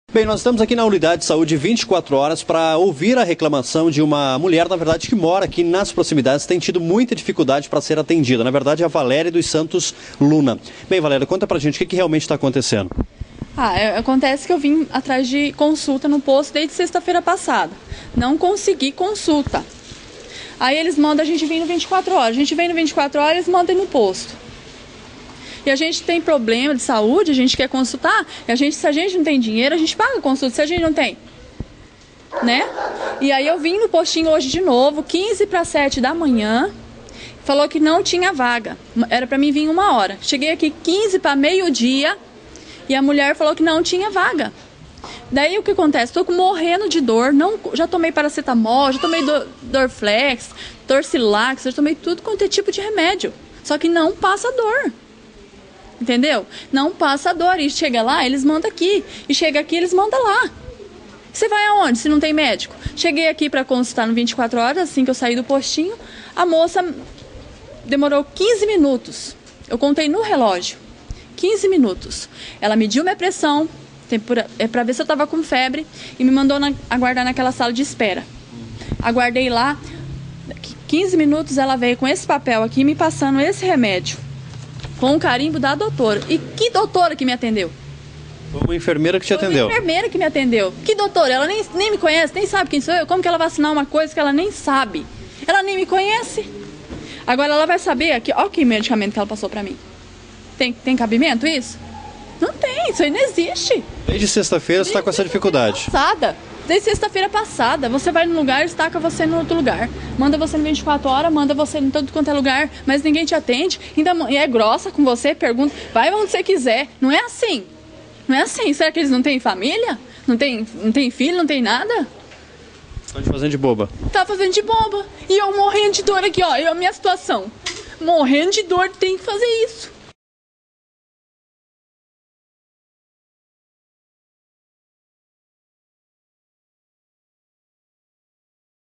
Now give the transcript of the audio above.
Bem, nós estamos aqui na unidade de saúde 24 horas para ouvir a reclamação de uma mulher, na verdade, que mora aqui nas proximidades, tem tido muita dificuldade para ser atendida. Na verdade, é a Valéria dos Santos Luna. Bem, Valéria, conta pra gente o que realmente está acontecendo. Acontece que eu vim atrás de consulta no posto desde sexta-feira passada. Não consegui consulta. Aí eles mandam a gente vir no 24 horas. A gente vem no 24 horas e eles mandam ir no posto. E a gente tem problema de saúde, a gente quer consultar, e se a gente não tem dinheiro, a gente paga a consulta, se a gente não tem, né? E aí eu vim no postinho hoje de novo, 15 para 7 da manhã, falou que não tinha vaga, era para mim vir 1 hora. Cheguei aqui 15 para meio-dia e a mulher falou que não tinha vaga. Daí o que acontece? Estou morrendo de dor, já tomei paracetamol, já tomei Dorflex, Torcilax, já tomei tudo quanto é tipo de remédio, só que não passa dor. Entendeu? Não passa dor. E chega lá, eles mandam aqui. E chega aqui, eles mandam lá. Você vai aonde se não tem médico? Cheguei aqui para consultar no 24 horas, assim que eu saí do postinho. A moça demorou 15 minutos. Eu contei no relógio. 15 minutos. Ela mediu minha pressão, para ver se eu estava com febre, e me mandou aguardar naquela sala de espera. Aguardei lá. 15 minutos ela veio com esse papel aqui, me passando esse remédio. Com o carimbo da doutora. E que doutora que me atendeu? Foi uma enfermeira que te atendeu? Foi uma enfermeira que me atendeu. Que doutora? Ela nem me conhece, nem sabe quem sou eu. Como que ela vai assinar uma coisa que ela nem sabe? Ela nem me conhece. Agora ela vai saber aqui, olha que medicamento que ela passou pra mim. Tem cabimento isso? Não tem, isso aí não existe. Desde sexta-feira você está com essa dificuldade? Desde sexta-feira passada, você vai num lugar, estaca você no outro lugar. Manda você no 24 horas, manda você em todo quanto é lugar, mas ninguém te atende. Ainda é grossa com você, pergunta, vai onde você quiser. Não é assim. Não é assim. Será que eles não têm família? Não tem filho, não tem nada? Estão te fazendo de boba. Tá fazendo de boba. E eu morrendo de dor aqui, ó. A minha situação. Morrendo de dor, tem que fazer isso.